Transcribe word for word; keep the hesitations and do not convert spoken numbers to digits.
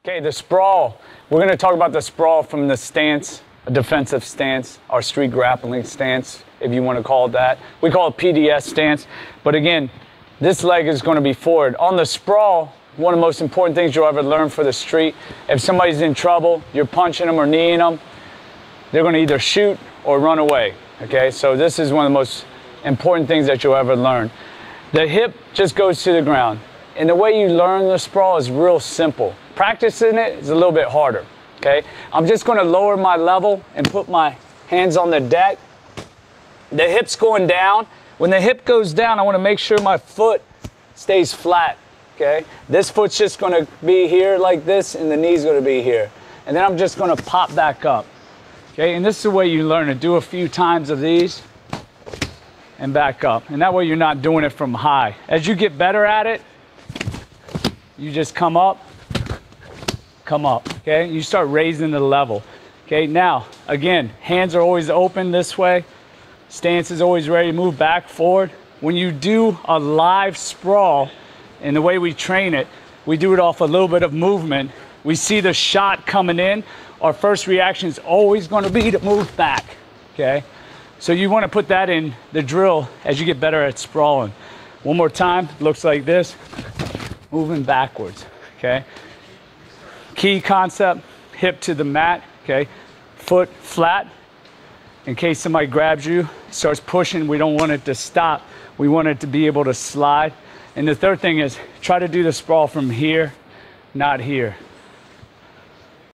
Okay, the sprawl. We're going to talk about the sprawl from the stance, a defensive stance, our street grappling stance, if you want to call it that. We call it P D S stance. But again, this leg is going to be forward. On the sprawl, one of the most important things you'll ever learn for the street, if somebody's in trouble, you're punching them or kneeing them, they're going to either shoot or run away. Okay, so this is one of the most important things that you'll ever learn. The hip just goes to the ground. And the way you learn the sprawl is real simple. Practicing it is a little bit harder, okay? I'm just gonna lower my level and put my hands on the deck. The hip's going down. When the hip goes down, I wanna make sure my foot stays flat, okay? This foot's just gonna be here like this, and the knee's gonna be here. And then I'm just gonna pop back up, okay? And this is the way you learn it. Do a few times of these and back up. And that way you're not doing it from high. As you get better at it, you just come up, come up, okay? You start raising the level, okay? Now, again, hands are always open this way. Stance is always ready to move back, forward. When you do a live sprawl, and the way we train it, we do it off a little bit of movement. We see the shot coming in. Our first reaction is always gonna be to move back, okay? So you wanna put that in the drill as you get better at sprawling. One more time, looks like this. Moving backwards, okay? Key concept, hip to the mat, okay? Foot flat. In case somebody grabs you, starts pushing, we don't want it to stop. We want it to be able to slide. And the third thing is, try to do the sprawl from here, not here.